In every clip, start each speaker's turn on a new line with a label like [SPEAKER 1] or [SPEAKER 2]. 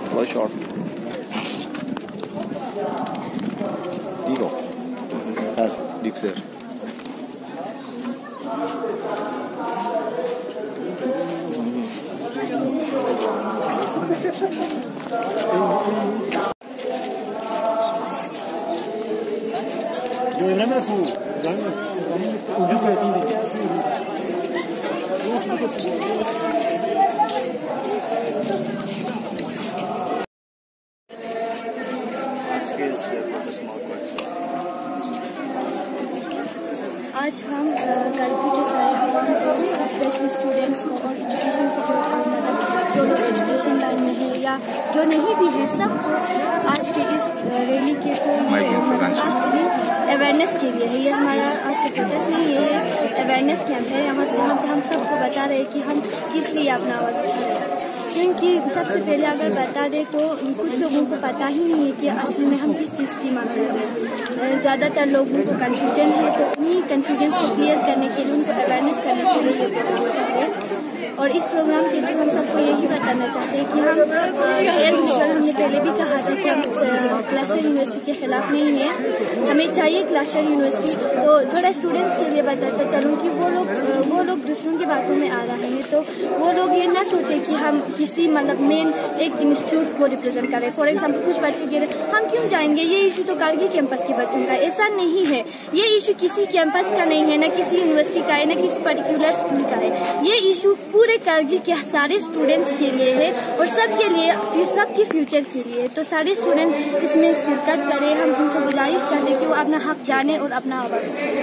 [SPEAKER 1] बहुत शॉर्ट
[SPEAKER 2] ठीक हो सर दिख सर
[SPEAKER 3] आज हम करगिल के सारे आवाम को, स्पेशली स्टूडेंट्स को और एजुकेशन से जो लोग एजुकेशन लाइन में है या जो नहीं भी है, सबको आज के इस रैली के थ्रू आज के दिन अवेयरनेस के लिए है। ये हमारा आज का प्रोटेस्ट नहीं है, ये अवेयरनेस कैंप है जहाँ पे हम सबको बता रहे हैं कि हम किस लिए अपना आवाज़ उठा रहे हैं। क्योंकि सबसे पहले अगर बता दें तो कुछ लोगों को पता ही नहीं है कि असल में हम किस चीज़ की मांग कर रहे हैं। ज़्यादातर लोगों को कन्फ्यूजन है, तो उन्हीं कन्फ्यूजन को क्लियर करने के लिए, उनको अवेयरनेस करने के लिए ये प्रोग्राम करते हैं। और इस प्रोग्राम के थ्रू हम सबको यही बताना चाहते हैं कि हम हमने पहले भी कहा था कि हम क्लस्टर यूनिवर्सिटी के खिलाफ नहीं है, हमें चाहिए क्लस्टर यूनिवर्सिटी। तो थोड़ा स्टूडेंट्स के लिए बताता चलूँ कि वो लोग दूसरों की बातों में आ रहे हैं, तो वो लोग ये ना सोचे कि हम किसी मतलब मेन एक इंस्टीट्यूट को रिप्रेजेंट करें। फॉर एग्जाम्पल कुछ बच्चे कह रहे हम क्यों जाएंगे, ये इशू तो कारगिल कैंपस के बच्चों का। ऐसा नहीं है, ये इशू किसी कैंपस का नहीं है, न किसी यूनिवर्सिटी का है, न किसी पर्टिकुलर स्कूल का है। ये इशू पूरे कारगिल के सारे स्टूडेंट्स के लिए है और सबके लिए, सबके फ्यूचर के लिए। तो सारे स्टूडेंट्स इसमें शिरकत करें। हम उनसे गुजारिश करते कि वो अपना हक जाने और अपना आवाज उठाएं।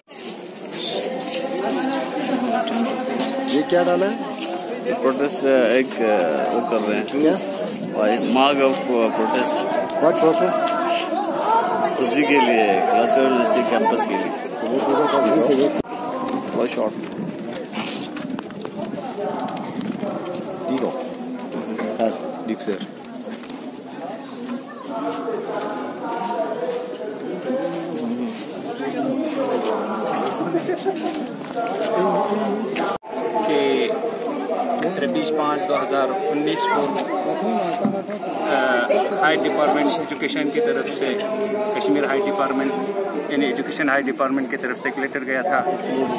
[SPEAKER 2] ये क्या डाला है?
[SPEAKER 1] प्रोटेस्ट एक वो कर रहे हैं क्या? मार्ग ऑफ प्रोटेस्ट।
[SPEAKER 2] What protest?
[SPEAKER 1] उसी के लिए, क्लस्टर यूनिवर्सिटी कैंपस के लिए। बहुत शॉर्ट
[SPEAKER 2] ठीक हो सर दिख सर
[SPEAKER 4] कि 23/5/2019 को हाई डिपार्टमेंट एजुकेशन की तरफ से, कश्मीर हाई डिपार्टमेंट यानी एजुकेशन हाई डिपार्टमेंट की तरफ से एक लेटर गया था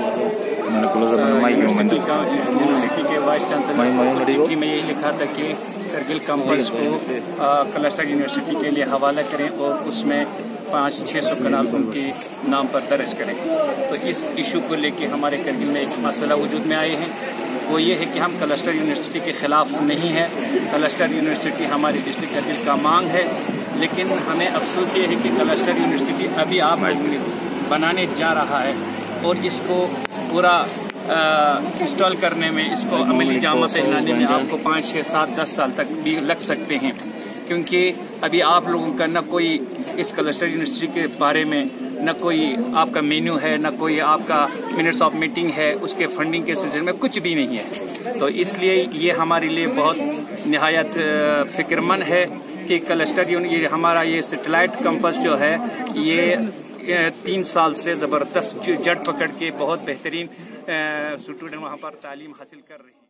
[SPEAKER 4] यूनिवर्सिटी के वाइस चांसलर। चिट्ठी में यही लिखा था कि करगिल कैंपस को क्लस्टर यूनिवर्सिटी के लिए हवाला करें और उसमें 500-600 कनाल उनके नाम पर दर्ज करें। तो इस इशू को लेके हमारे करगिल में एक मसला वजूद में आए हैं, वो ये है कि हम क्लस्टर यूनिवर्सिटी के खिलाफ नहीं है। क्लस्टर यूनिवर्सिटी हमारी डिस्ट्रिक्ट करगिल का मांग है, लेकिन हमें अफसोस ये है कि क्लस्टर यूनिवर्सिटी अभी आप बनाने जा रहा है और इसको पूरा इंस्टॉल करने में, इसको अमली जामा पहनाने में आपको 5, 6, 7, 10 साल तक भी लग सकते हैं। क्योंकि अभी आप लोगों का न कोई इस क्लस्टर यूनिवर्सिटी के बारे में न कोई आपका मेन्यू है, न कोई आपका मिनट्स ऑफ मीटिंग है, उसके फंडिंग के सिलसिले में कुछ भी नहीं है। तो इसलिए ये हमारे लिए बहुत निहायत फिक्रमंद है कि क्लस्टर ये हमारा ये सैटेलाइट कैंपस जो है, ये 3 साल से ज़बरदस्त जड़ पकड़ के बहुत बेहतरीन स्टूडेंट वहाँ पर तालीम हासिल कर रहे हैं।